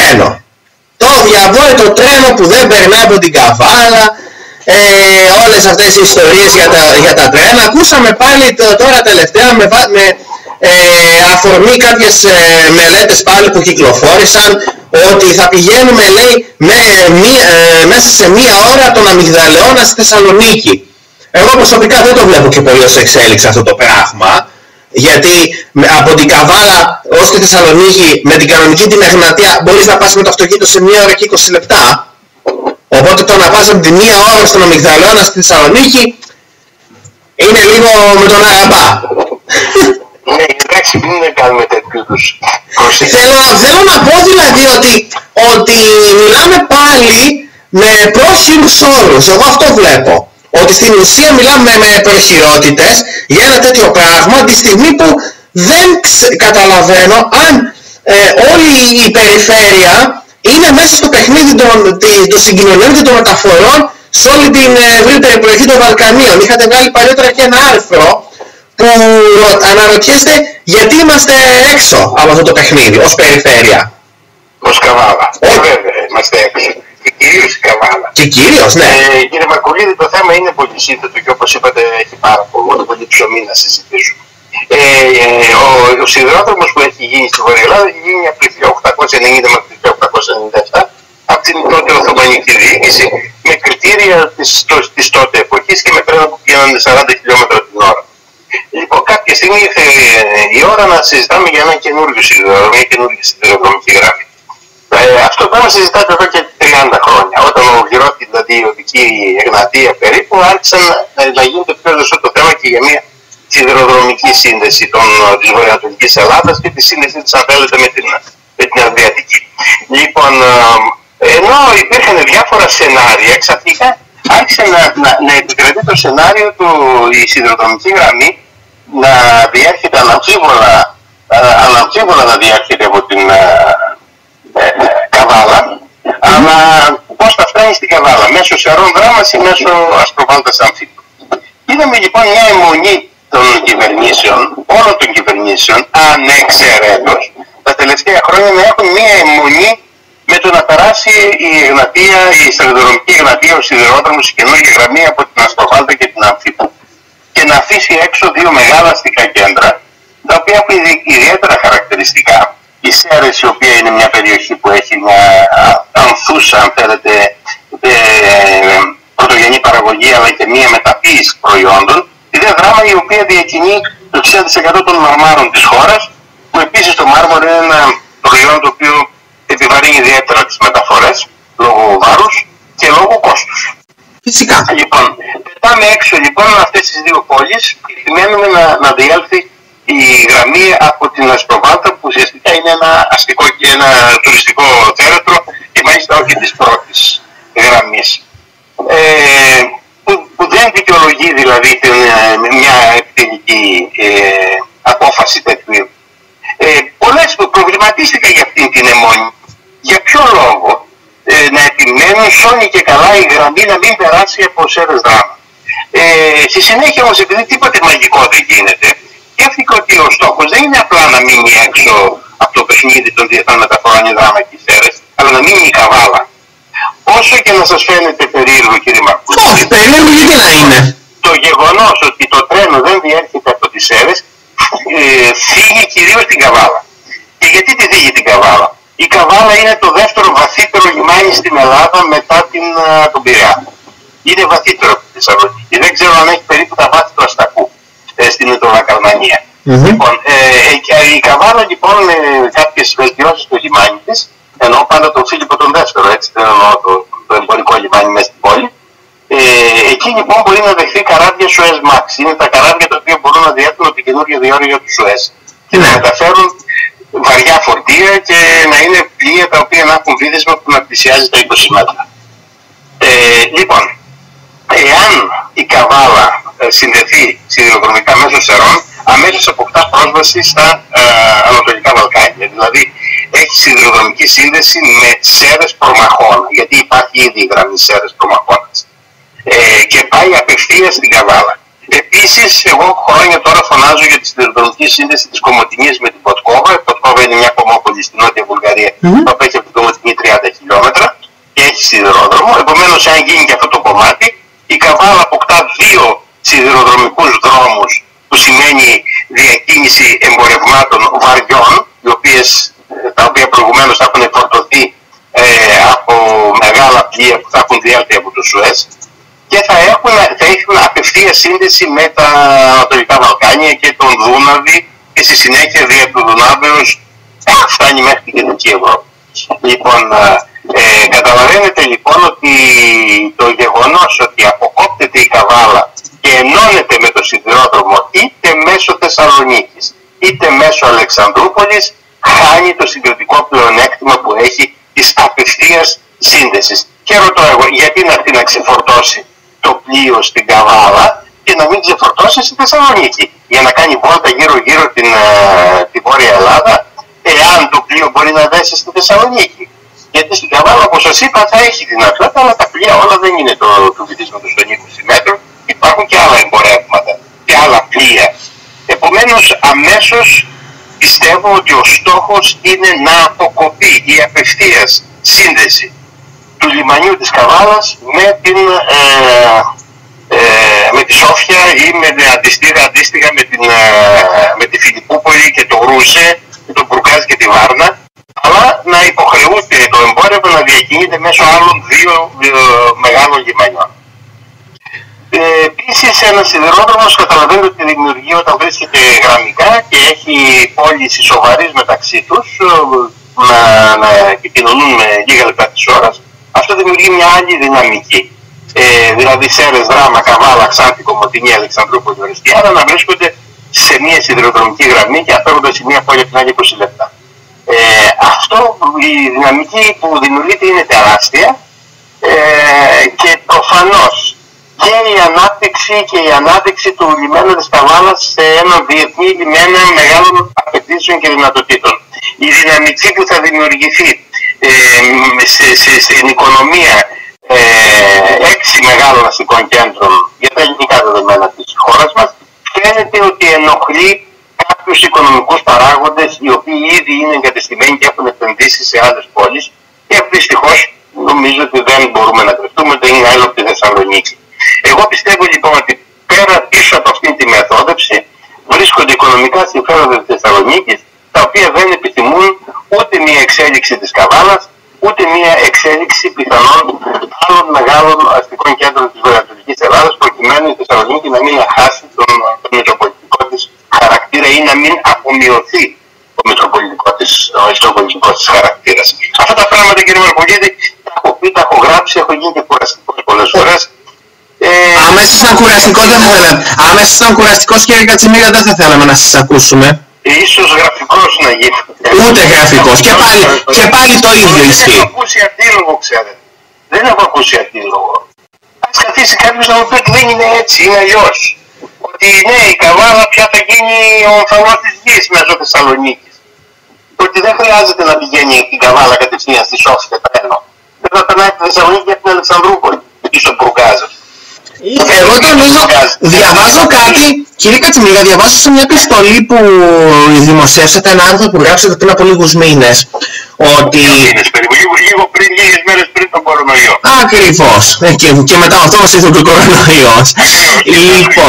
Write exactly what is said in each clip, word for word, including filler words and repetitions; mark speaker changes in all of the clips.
Speaker 1: τρένο. Το διαβόητο τρένο που δεν περνά από την Καβάλα, ε, όλες αυτές οι ιστορίες για τα, για τα τρένα. Ακούσαμε πάλι το, τώρα τελευταία με, με ε, αφορμή κάποιες ε, μελέτες πάλι που κυκλοφόρησαν, ότι θα πηγαίνουμε, λέει, με, μία, ε, μέσα σε μία ώρα τον αμυγδαλεώνα στη Θεσσαλονίκη. Εγώ προσωπικά δεν το βλέπω και πολύ ως εξέλιξη αυτό το πράγμα, γιατί από την Καβάλα ως τη Θεσσαλονίκη με την κανονική την Εγνατία μπορείς να πας με το αυτοκίνητο σε μία ώρα και είκοσι λεπτά. Οπότε το να πας από τη μία ώρα στον αμυγδαλεώνα στη Θεσσαλονίκη είναι λίγο με τον αραμπά.
Speaker 2: Ναι, εντάξει, μην κάνουμε τέτοιους προσέγγισης.
Speaker 1: Θέλω, θέλω να πω δηλαδή ότι, ότι μιλάμε πάλι με πρόσχημους όρους. Εγώ αυτό βλέπω. Ότι στην ουσία μιλάμε με προχειρότητες για ένα τέτοιο πράγμα τη στιγμή που δεν ξε... καταλαβαίνω αν ε, όλη η περιφέρεια είναι μέσα στο παιχνίδι των, των συγκοινωνιών και των μεταφορών σε όλη την ευρύτερη περιοχή των Βαλκανίων. Είχατε βγάλει παλιότερα και ένα άρθρο που αναρωτιέστε γιατί είμαστε έξω από αυτό το παιχνίδι ως περιφέρεια.
Speaker 2: Ως Καβάλα. Ε, βέβαια, είμαστε έξω. Και κυρίως η Καβάλα.
Speaker 1: Και κυρίως, ναι.
Speaker 2: Ε, κύριε Μαρκουλίδη, το θέμα είναι πολύ σύνθετο και όπως είπατε έχει πάρα πολύ, πολύ ψωμί να συζητήσουμε. Ε, ε, ο, ο σιδηρόδρομος που έχει γίνει στη Βόρεια Ελλάδα έχει γίνει από το χίλια οκτακόσια ενενήντα μέχρι το χίλια οκτακόσια ενενήντα επτά από την τότε Οθωμανική διοίκηση με κριτήρια της, της τότε εποχής και με τρένα που πηγαίνανε σαράντα χιλιόμετρα την ώρα. Λοιπόν, κάποια στιγμή ήρθε η ώρα να συζητάμε για ένα καινούργιο σιδηρόδρομο, μια καινούργια σιδηροδρομική γραμμή. Ε, αυτό το πράγμα συζητάτε εδώ και τριάντα χρόνια. Όταν ολοκληρώθηκε δηλαδή η οδική Εγνατία περίπου, άρχισαν να, να γίνεται πιο ζωστό το θέμα και για μια σιδηροδρομική σύνδεση των, της βορειοανατολικής Ελλάδας και τη σύνδεση της, αν θέλετε, με την, με την Αδριατική. Λοιπόν, ενώ υπήρχαν διάφορα σενάρια, ξαφνικά άρχισε να, να, να επικρατεί το σενάριο του η σιδηροδρομική γραμμή να διέρχεται αναμφίβολα, αναμφίβολα να διέρχεται από την ε, ε, Καβάλα, αλλά πώς θα φτάνει στην Καβάλα, μέσω Σερών Δράμας ή μέσω Αστροβάλτας Αμφίπου. Είδαμε λοιπόν μια αιμονή των κυβερνήσεων, όλων των κυβερνήσεων, ανεξαιρέτως, τα τελευταία χρόνια να έχουν μια αιμονή με το να περάσει η Εγνατία, η σιδηροδρομική Εγνατία, ο σιδηρόδρομος, η καινούργια γραμμή από την Αστροβάλτα και την Αμφίπου και να αφήσει έξω δύο μεγάλα αστικά κέντρα, τα οποία έχουν ιδιαίτερα χαρακτηριστικά. Η Σέρες, η οποία είναι μια περιοχή που έχει μια ανθούσα, αν θέλετε, ε, πρωτογενή παραγωγή, αλλά και μια μεταποίηση προϊόντων. Τη Δε Δράμα, η οποία διακινεί το εξήντα τοις εκατό των μαρμάρων της χώρας, που επίσης το μάρμαρο είναι ένα προϊόν το οποίο επιβαρύνει ιδιαίτερα τις μεταφορές, λόγω βάρους και λόγω κόστους.
Speaker 1: Φυσικά.
Speaker 2: Λοιπόν, πετάμε έξω λοιπόν αυτές τις δύο πόλεις και περιμένουμε να, να διέλθει η γραμμή από την Αστροβάλτα, που ουσιαστικά είναι ένα αστικό και ένα τουριστικό θέρετρο και μάλιστα όχι της πρώτης γραμμής. Ε, που, που δεν δικαιολογεί δηλαδή την, μια επιτελική ε, απόφαση τέτοιου. Ε, πολλές προβληματίστηκαν για αυτήν την αιμόνη. Για ποιο λόγο ε, να επιμένουν σώνει και καλά η γραμμή να μην περάσει από Σέρες Δράμα. Ε, στη συνέχεια όμως, επειδή τίποτε μαγικό δεν γίνεται, σκέφτηκα ότι ο στόχος δεν είναι απλά να μείνει έξω από το παιχνίδι των διεθνών μεταφορών η Δράμα και οι Σέρες, αλλά να μείνει η Καβάλα. Όσο και να σας φαίνεται περίεργο, κύριε Μαρκούλη,
Speaker 1: όχι, περίεργο γιατί να είναι.
Speaker 2: Το γεγονός ότι το τρένο δεν διέρχεται από τις Σέρες ε, θίγει κυρίως την Καβάλα. Και γιατί τη θίγει την Καβάλα? Η Καβάλα είναι το δεύτερο βαθύτερο λιμάνι στην Ελλάδα μετά την, uh, τον Πειραιά. Είναι βαθύτερο από τη Θεσσαλονίκη. Δεν ξέρω αν έχει περίπου τα βάθη του Αστακού ε, στην Ιταλοκαρνανία. Mm-hmm. Λοιπόν, ε, ε, η Καβάλα λοιπόν με κάποιες βελτιώσεις στο λιμάνι της, εννοώ πάντα τον Φίλιππο τον Δεύτερο, έτσι δεν εννοώ το, το εμπορικό λιμάνι μέσα στην πόλη. Ε, εκεί λοιπόν μπορεί να δεχθεί καράβια Suez Max. Είναι τα καράβια τα οποία μπορούν να διέρχονται από την καινούργια διόρυγα του Suez και να μεταφέρουν βαριά φορτία και να είναι πλοία τα οποία να έχουν βίδισμα που να πλησιάζει τα είκοσι μέτρα. Ε, λοιπόν, εάν η Καβάλα ε, συνδεθεί σιδηροδρομικά μέσω Σερών, αμέσως αποκτά πρόσβαση στα ε, Ανατολικά Βαλκάνια. Δηλαδή έχει σιδηροδρομική σύνδεση με Σέρες Προμαχώνα, γιατί υπάρχει ήδη η γραμμή Σέρες Προμαχώνας. Ε, και πάει απευθείας στην Καβάλα. Επίσης, εγώ χρόνια τώρα φωνάζω για τη σιδηροδρομική σύνδεση της Κομοτηνής με την Ποτκόβα. Η Ποτκόβα είναι μια κομμόπολη στην Νότια Βουλγαρία, mm-hmm. που απέχει από την Κομοτηνή τριάντα χιλιόμετρα και έχει σιδηρόδρομο. Επομένως, αν γίνει και αυτό το κομμάτι, η Καβάλα αποκτά δύο σιδηροδρομικούς δρόμους, που σημαίνει διακίνηση εμπορευμάτων βαριών, οι οποίες, τα οποία προηγουμένως θα έχουν φορτωθεί ε, από μεγάλα πλοία που θα έχουν διέλθει από το Σουέζ, και θα έχουν, θα έχουν απευθεία σύνδεση με τα Ανατολικά Βαλκάνια και τον Δούναβη, και στη συνέχεια δια του Δουνάβεως φτάνει μέχρι την Κεντρική Ευρώπη. Λοιπόν, ε, καταλαβαίνετε λοιπόν ότι το γεγονός ότι αποκόπτεται η Καβάλα και ενώνεται με το σιδηρόδρομο είτε μέσω Θεσσαλονίκης είτε μέσω Αλεξανδρούπολης, χάνει το συγκριτικό πλεονέκτημα που έχει της απευθείας σύνδεσης. Και ρωτώ εγώ, γιατί να έρθει να ξεφορτώσει το πλοίο στην Καβάλα και να μην ξεφορτώσει στη Θεσσαλονίκη, για να κάνει βόλτα γύρω-γύρω την, την Βόρεια Ελλάδα, εάν το πλοίο μπορεί να δέσει στη Θεσσαλονίκη. Γιατί στην Καβάλα, όπως σας είπα, θα έχει δυνατότητα, αλλά τα πλοία όλα δεν είναι το, του βυθίσματος των είκοσι μέτρων. Υπάρχουν και άλλα εμπορεύματα και άλλα πλοία. Επομένως, αμέσως πιστεύω ότι ο στόχος είναι να αποκοπεί η απευθείας σύνδεση του λιμανιού της Καβάλας με, την, ε, ε, με τη Σόφια ή με αντίστοιχα, αντίστοιχα με, την, ε, με τη Φιλιππούπολη και το Ρούζε, το Μπουργκάζ και τη Βάρνα, αλλά να υποχρεούται το εμπόρευμα να διακινείται μέσω άλλων δύο ε, μεγάλων λιμανιών. Ε, Επίσης, ένας σιδηρόδρομος, καταλαβαίνετε ότι δημιουργεί όταν βρίσκεται γραμμικά και έχει πώληση σοβαρής μεταξύ τους, να, να επικοινωνούν με λίγα λεπτά της ώρας. Αυτό δημιουργεί μια άλλη δυναμική. Ε, δηλαδή, Σέρες, Δράμα, Καβάλα, Ξάνθη, Κομοτηνή, Αλεξανδρούπολη, Οριστιάνα να βρίσκονται σε μια σιδηροδρομική γραμμή και αφαίροντας η μία πόλη από την άλλη είκοσι λεπτά. Ε, αυτό, η δυναμική που δημιουργείται είναι τεράστια ε, και προφανώς και η ανάπτυξη και η ανάπτυξη του λιμένα της Καβάλας σε έναν διεθνή λιμένα μεγάλων απαιτήσεων και δυνατοτήτων. Η δυναμική που θα δημιουργηθεί ε, σε, σε, στην οικονομία ε, έξι μεγάλων αστικών κέντρων για τα ελληνικά δεδομένα της χώρας μας, φαίνεται ότι ενοχλεί κάποιους οικονομικούς παράγοντες οι οποίοι ήδη είναι εγκατεστημένοι και έχουν επενδύσει σε άλλες πόλεις, και δυστυχώς νομίζω ότι δεν μπορούμε να κρυφτούμε, δεν είναι άλλο από τη Θεσσαλονίκη. Εγώ πιστεύω λοιπόν ότι πέρα πίσω από αυτήν τη μεθόδευση βρίσκονται οικονομικά συμφέροντα της Θεσσαλονίκης, τα οποία δεν επιθυμούν ούτε μια εξέλιξη της Καβάλας, ούτε μια εξέλιξη πιθανών άλλων μεγάλων αστικών κέντρων της βορειοανατολικής Ελλάδας, προκειμένου η Θεσσαλονίκη να μην χάσει τον, τον μετροπολιτικό της χαρακτήρα ή να μην απομειωθεί ο μετροπολιτικό της, ο ιστοπολιτικός της χαρακτήρας. Αυτά τα πράγματα, κύριε Μαρκουλίδη, τα έχω πει, τα έχω γράψει, έχω γίνει και κουραστικός πολλές φορές. Ε,
Speaker 1: Άμεσα ήταν κουραστικό, δεν θα θέλαμε. Άμεσα ήταν κουραστικός, κύριε Κατσιμίρα, δεν θα θέλαμε να σας ακούσουμε.
Speaker 2: Ίσως γραφικός να γίνει.
Speaker 1: Ούτε γραφικός. Και πάλι, και πάλι το ίδιο ισχύει.
Speaker 2: Δεν έχω ακούσει αντίλογο, ξέρετε. Δεν έχω ακούσει αντίλογο. Ας καθίσει κάποιος να μου πει ότι δεν είναι έτσι, είναι αλλιώς. Ότι ναι, η Καβάλα πια θα γίνει ο ομφαλός της γης μέσω Θεσσαλονίκης. Ότι δεν χρειάζεται να πηγαίνει η Καβάλα κατευθείαν στη Σόφια και τρένο. Δεν θα περνάει τη Θεσσαλονίκη από την Αλεξανδρούπολη ή στον Μπουργκάζ.
Speaker 1: Εγώ νομίζω, διαβάζω κάτι, κύριε Κατσιμίρα, διαβάζω σε μια επιστολή που δημοσιεύσατε, ένα άρθρο που γράψατε πριν από λίγους μήνες, ότι...
Speaker 2: Μήνες περίπου, λίγο, λίγο πριν, λίγες μέρες πριν τον κορονοϊό.
Speaker 1: Ακριβώς, και, και μετά αυτό μας ήρθε ο κορονοϊός. Λοιπόν,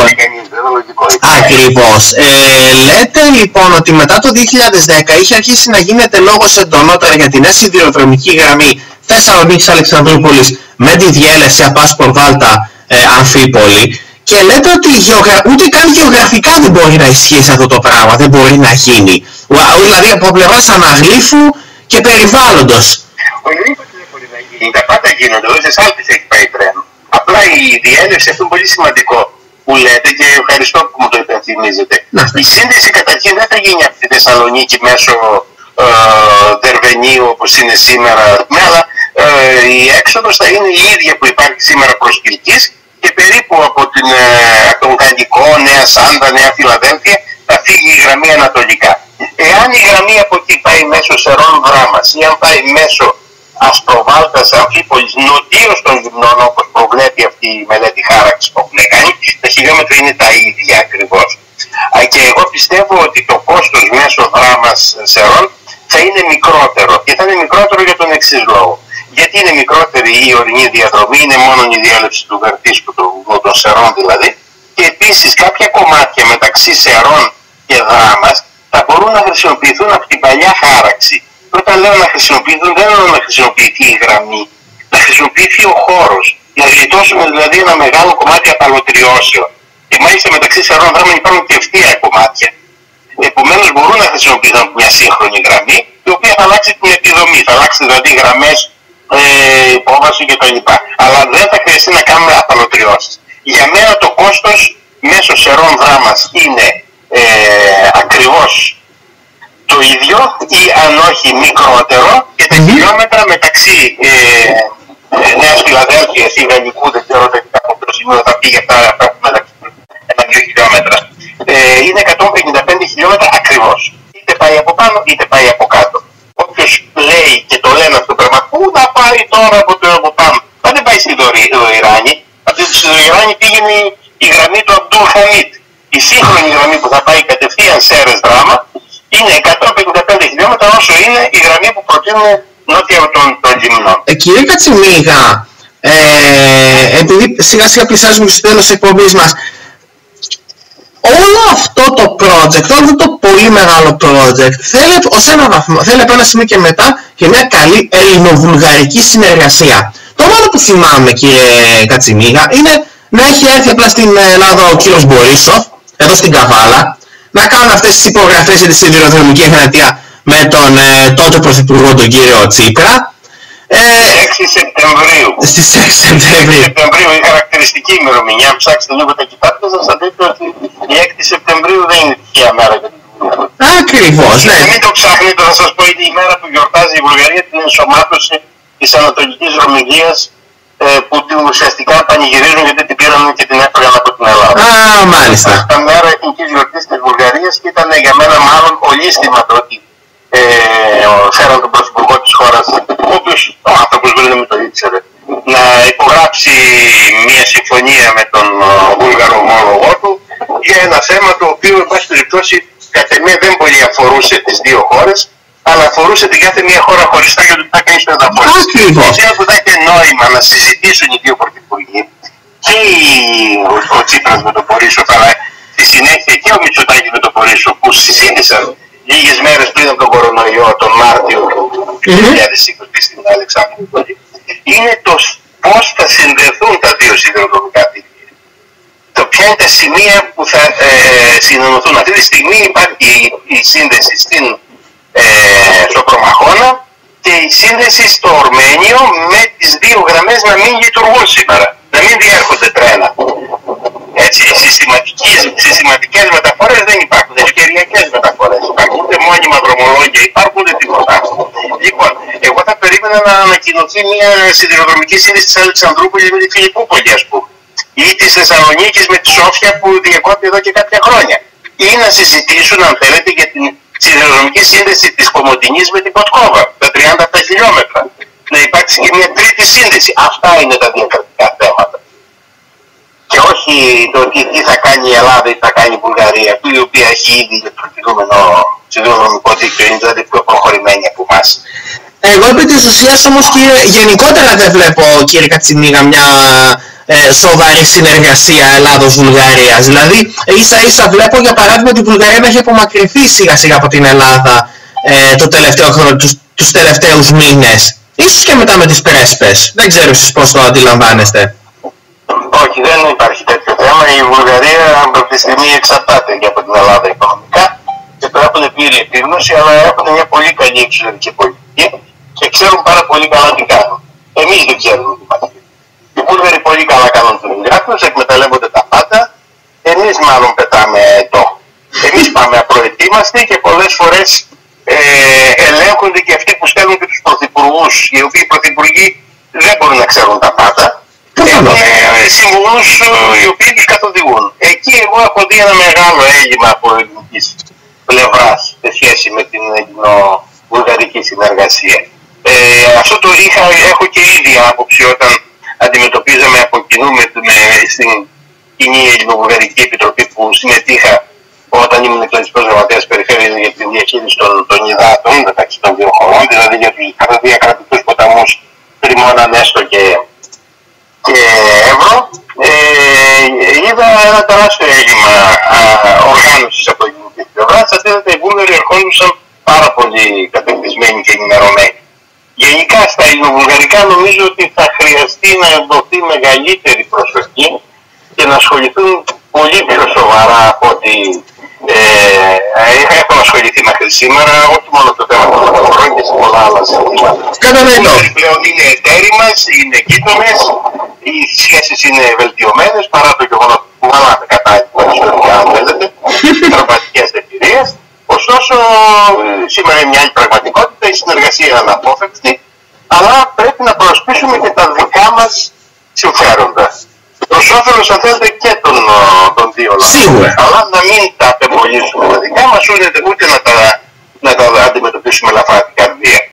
Speaker 1: ακριβώς. Ε, λέτε λοιπόν ότι μετά το δύο χιλιάδες δέκα είχε αρχίσει να γίνεται λόγος εντονότερα για την νέα σιδηροδρομική γραμμή Θεσσαλονίκης Αλεξανδρούπολης με τη διέλευση από Άσπορ Βάλτα ε, Αμφίπολη, και λέτε ότι γεωγρα... ούτε καν γεωγραφικά δεν μπορεί να ισχύσει αυτό το πράγμα, δεν μπορεί να γίνει. Δηλαδή από πλευράς αναγλύφου και περιβάλλοντος.
Speaker 2: Ο Ιωήπας δεν μπορεί να γίνει, τα πάντα γίνονται, εδώ σε Σάλτης έχει πάει τρένο. Απλά η διέλευση, αυτό είναι πολύ σημαντικό που λέτε και ευχαριστώ που μου το υπενθυμίζετε. Η σύνδεση καταρχήν δεν θα γίνει από τη Θεσσαλονίκη μέσω ε, Δερβενίου όπως είναι σήμερα, αλλά ε, η έξοδος θα είναι η ίδια που υπάρχει σήμερα προς Κιλκής και περίπου από την, ε, τον Καλλικό, Νέα Σάντα, Νέα Φιλαδέλφια θα φύγει η γραμμή ανατολικά. Εάν η γραμμή από εκεί πάει μέσω Σερών Δράμας ή αν πάει μέσω Ασπροβάλτας Αμφίπολης νοτίως των Λιμνών, όπως προβλέπει αυτή η μελέτη χάραξης που έχουμε κάνει, τα χιλιόμετρα είναι τα ίδια ακριβώς. Και εγώ πιστεύω ότι το κόστος μέσω Δράμας Σερών θα είναι μικρότερο και θα είναι μικρότερο για τον εξής λόγο. Γιατί είναι μικρότερη η ορεινή διαδρομή, είναι μόνο η διέλευση του βερτίσκου, των σερών δηλαδή, και επίσης κάποια κομμάτια μεταξύ σερών και δράμας θα μπορούν να χρησιμοποιηθούν από την παλιά χάραξη. Όταν λέω να χρησιμοποιηθούν, δεν εννοώ να χρησιμοποιηθεί η γραμμή, να χρησιμοποιηθεί ο χώρος, να γλιτώσουμε δηλαδή ένα μεγάλο κομμάτι απαλωτριώσεων. Και μάλιστα μεταξύ σερών δράμων υπάρχουν και ευθεία κομμάτια. Επομένως μπορούν να χρησιμοποιηθούν από μια σύγχρονη γραμμή, η οποία θα αλλάξει την επιδομή, θα αλλάξει δηλαδή γραμμές, ε, υπόβαση κτλ. Αλλά δεν θα χρειαστεί να κάνουμε απαλωτριώσεις. Για μένα το κόστος μέσω σερών δράμας είναι ε, ακριβώς το ίδιο ή αν όχι μικρότερο, και τα mm-hmm. χιλιόμετρα μεταξύ ε, ε, Νέας Φιλαδέλφειας ή Γαλλικού, δεν ξέρω από ποιο σημείο θα πήγε αυτά μεταξύ ένα-δύο χιλιόμετρα. Ε, είναι εκατόν πενήντα πέντε χιλιόμετρα ακριβώς. Είτε πάει από πάνω είτε πάει από κάτω. Όποιος λέει και το λένε αυτό το πράγμα, πού να πάει τώρα από το από πάνω, θα δεν πάει στη Ιράνη. Από τη Ιράνη πήγαινε η γραμμή του Αμπτούλ Χαμίτ. Η σύγχρονη γραμμή που θα πάει κατευθείαν Σέρες δράμα είναι εκατόν πενήντα πέντε χιλιόμετρα, όσο είναι η γραμμή που προτείνουν νότια από τον, τον Λιμνό.
Speaker 1: Ε, κύριε Κατσιμίγα, ε, επειδή σιγά σιγά πλησιάζουμε στο τέλος της εκπομπής μας, όλο αυτό το project, όλο αυτό το πολύ μεγάλο project θέλει ως ένα βαθμό, θέλει από ένα σημείο και μετά και μια καλή ελληνοβουλγαρική συνεργασία. Το μόνο που θυμάμαι, κύριε Κατσιμίγα, είναι να έχει έρθει απλά στην Ελλάδα ο κύριος Μπορίσοφ, εδώ στην Καβάλα, να κάνουν αυτές τις υπογραφές για τη σιδηροδρομική εγγραφή με τον ε, τότε πρωθυπουργό τον κύριο Τσίπρα.
Speaker 2: Ε, έξι Σεπτεμβρίου.
Speaker 1: Στις έξι Σεπτεμβρίου.
Speaker 2: Σεπτεμβρίου είναι χαρακτηριστική ημερομηνία. Αν ψάξετε λίγο τα κοιτάξτε, θα σας δείτε ότι η έκτη Σεπτεμβρίου δεν είναι τυχαία μέρα για την Βουλγαρία.
Speaker 1: Ακριβώς, ναι.
Speaker 2: Μην το ψάχνετε, θα σας πω, είναι η μέρα που γιορτάζει η Βουλγαρία την ενσωμάτωση της Ανατολικής Ρωμιλίας, ε, που την ουσιαστικά πανηγυρίζουν γιατί την πήραν και την έφεραν από την Ελλάδα.
Speaker 1: Α, μάλιστα.
Speaker 2: Ήταν μέρα εθνικής γιορτής της Βουλγαρίας και ήταν για μένα μάλλον ολίσθημα το ότι ε, φέραν τον πρωθυπουργό της χώρας, ο οποίος ο άνθρωπος δεν με το ήξερε, να υπογράψει μια συμφωνία με τον Βούλγαρο ομόλογό του για ένα θέμα το οποίο, εν πάση περιπτώσει, κατ' εμέ δεν πολύ αφορούσε τις δύο χώρες, αλλά αφορούσε την κάθε μία χώρα χωριστά για το τι θα κάνει στο εδαφός. Εκείνο που θα είχε νόημα να συζητήσουν οι δύο πρωθυπουργοί, και ο, ο Τσίπρας με τον Μπορίσοφ, αλλά στη συνέχεια και ο Μητσοτάκης με τον Μπορίσοφ, που συζήτησαν λίγες μέρες πριν από τον κορονοϊό, τον Μάρτιο του δύο χιλιάδες είκοσι στην Αλεξάνδρεια, είναι το πώς θα συνδεθούν τα δύο σιδηροδρομικά δίκτυα. Το ποια είναι τα σημεία που θα ε, συνενωθούν. Αυτή τη στιγμή υπάρχει η, η σύνδεση στην, ε, στο Προμαχώνα και η σύνδεση στο Ορμένιο, με τις δύο γραμμές να μην λειτουργούν σήμερα, να μην διέρχονται τρένα. Έτσι, συστηματικές, συστηματικές μεταφορές δεν υπάρχουν, ευκαιριακές μεταφορές υπάρχουν, ούτε μόνιμα δρομολόγια υπάρχουν, ούτε τίποτα. Λοιπόν, εγώ θα περίμενα να ανακοινωθεί μια σιδηροδρομική σύνδεση της Αλεξανδρούπολης με τη Φιλιππούπολη, ας πούμε, ή της Θεσσαλονίκης με τη Σόφια που διακόπτει εδώ και κάποια χρόνια, ή να συζητήσουν, αν θέλετε, για την σιδηροδρομική σύνδεση της Κομοτηνής με την Ποτκόβα, τα τριάντα επτά χιλιόμετρα. Να υπάρξει και μια τρίτη σύνδεση. Αυτά είναι τα διακρατικά θέματα. Και όχι το τι, τι θα κάνει η Ελλάδα ή τι θα κάνει η Βουλγαρία, που η οποία έχει ήδη προκειμένο σιδηροδρομικό δίκτυο, είναι δηλαδή πιο προχωρημένη από εμάς.
Speaker 1: Εγώ επί της ουσίας όμως, κύριε, γενικότερα δεν βλέπω, κύριε Κατσιμίγα, μια ε, σοβαρή συνεργασία Ελλάδος-Βουλγαρίας. Δηλαδή, ίσα ίσα βλέπω για παράδειγμα τη Βουλγαρία να έχει απομακρυνθεί σιγά σιγά από την Ελλάδα ε, το τελευταίο χρόνο, τους, τους τελευταίους μήνες. Ίσως και μετά με τις πρέσπες. Δεν ξέρω εσείς πώς το αντιλαμβάνεστε.
Speaker 2: Όχι, δεν υπάρχει τέτοιο θέμα. Η Βουλγαρία από τη στιγμή εξαρτάται και από την Ελλάδα οικονομικά και το έχουν πλήρη επίγνωση, αλλά έχουν μια πολύ καλή εξωτερική πολιτική και ξέρουν πάρα πολύ καλά τι κάνουν. Εμείς δεν ξέρουμε τι μας πει. Οι Βούλγαροι πολύ καλά κάνουν τη δουλειά τους, εκμεταλλεύονται τα πάντα. Εμείς μάλλον πετάμε το. Εμείς πάμε απροετοίμαστοι και πολλές φορές ε, ελέγχονται και αυτοί που στέλνουν και τους πρωθυπουργούς, οι οποίοι πρωθυπουργοί δεν μπορούν να ξέρουν τα πάντα. Έχουν συμβουλούς οι οποίοι τους καθοδηγούν. Εκεί εγώ έχω δει ένα μεγάλο έλλειμμα από ελληνικής πλευράς σε σχέση με την ελληνο-βουλγαρική συνεργασία. Ε, αυτό το είχα, έχω και ήδη άποψη όταν αντιμετωπίζαμε από κοινού με, με, στην κοινή ελληνο-βουλγαρική επιτροπή που συμμετείχα όταν ήμουν εκλογικός γραμματέας περιφέρειας για τη διαχείριση των, των υδάτων μεταξύ των δύο χωρών, δηλαδή για τους διακρατικούς αντιμετώπισαν πάρα πολύ κατεκτισμένοι και ενημερωμένοι. Γενικά στα ελληνοβουλγαρικά νομίζω ότι θα χρειαστεί να δοθεί μεγαλύτερη προσοχή και να ασχοληθούν πολύ πιο σοβαρά από ότι ε, έχουν ασχοληθεί μέχρι σήμερα, όχι μόνο το θέμα των μεταφορών και σε πολλά άλλα ζητήματα.
Speaker 1: Κατανοητό.
Speaker 2: Πλέον είναι εταίροι μας, είναι γείτονες, οι σχέσεις είναι βελτιωμένες παρά το γεγονός που βάλαμε κατάλληλα ιστορικά, αν θέλετε, τραυματικές εμπειρίες. Ωστόσο, σήμερα είναι μια άλλη πραγματικότητα, η συνεργασία είναι αναπόφευκτη, αλλά πρέπει να προσπίσουμε και τα δικά μας συμφέροντα. Προς όφελος, αν θέλετε, και των, των δύο λαών. Αλλά να μην τα απεμπολίσουμε τα δικά μας, ούτε, ούτε να, τα, να τα αντιμετωπίσουμε ελαφρά την καρδία.